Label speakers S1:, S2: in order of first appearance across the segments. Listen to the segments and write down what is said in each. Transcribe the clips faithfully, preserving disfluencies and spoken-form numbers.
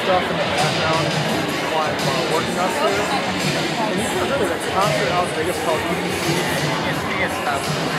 S1: stuff in the background while I'm uh, working upstairs. And you can really, the concert out in Vegas called E B C.
S2: It's biggest stuff.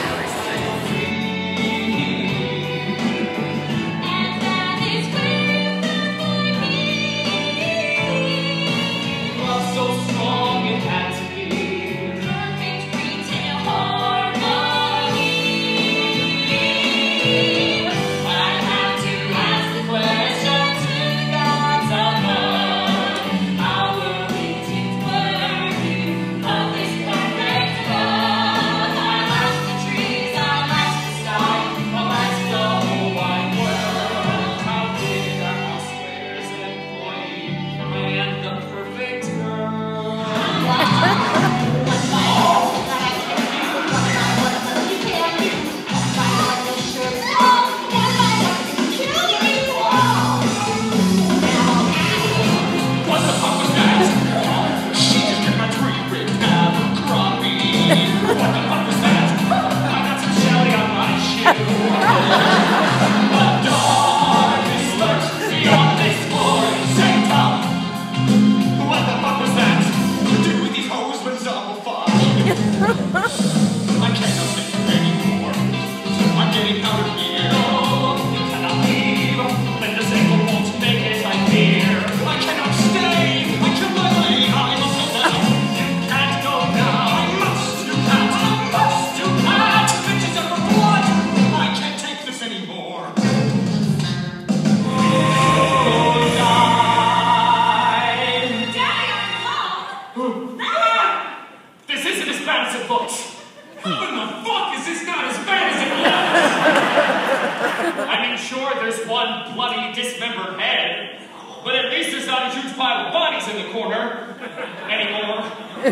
S3: Sure, there's one bloody dismembered head, but at least there's not a huge pile of bodies in the corner anymore.
S4: Oh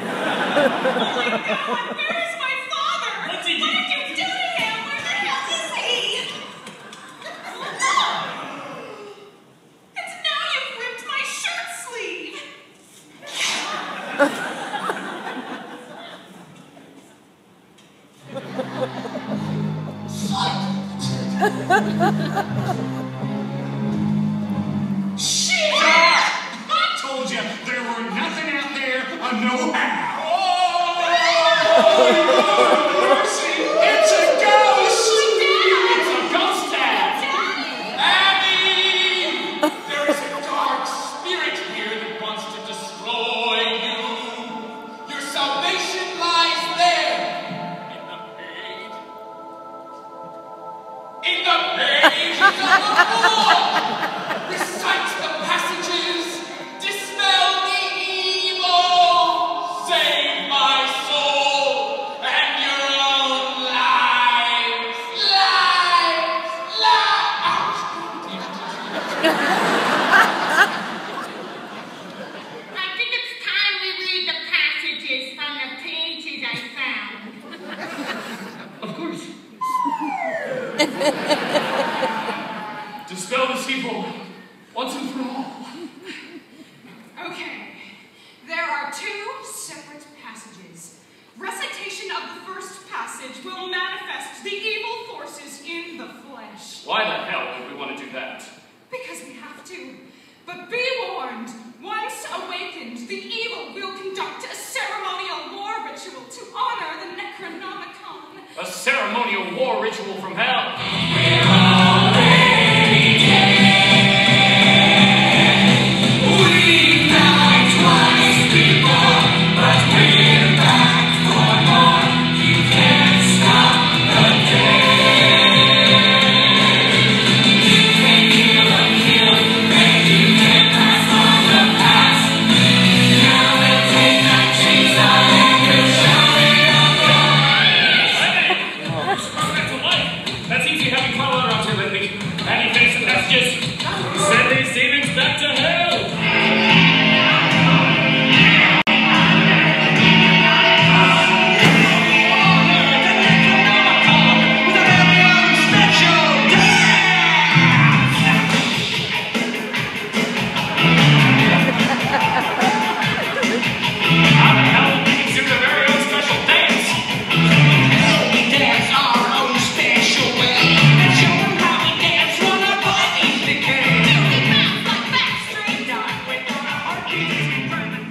S4: my God, where is my father?
S3: What did you,
S4: what did you do to him? Where the hell is he? And now you've ripped my shirt sleeve.
S3: Shit! I told you there were nothing out there on no how. Oh, mercy! It's a ghost! It's a ghost dad! Abby! There is a dark spirit here that wants to destroy you. Your salvation lies there. In the page. In the pages of the book! Recite the passages, dispel the evil, save my soul and your own lives. Lives! Lives!
S4: I think it's time we read the passages from the pages I found.
S3: Of course. Dispel this evil once and for all.
S4: Okay, there are two separate passages. Recitation of the first passage will manifest the evil forces in the flesh.
S3: Why the hell would we want to do that?
S4: Because we have to. But be warned, once awakened, the evil will conduct a ceremonial war ritual to honor the Necronomicon.
S3: A ceremonial war ritual from hell. That's easy Burn the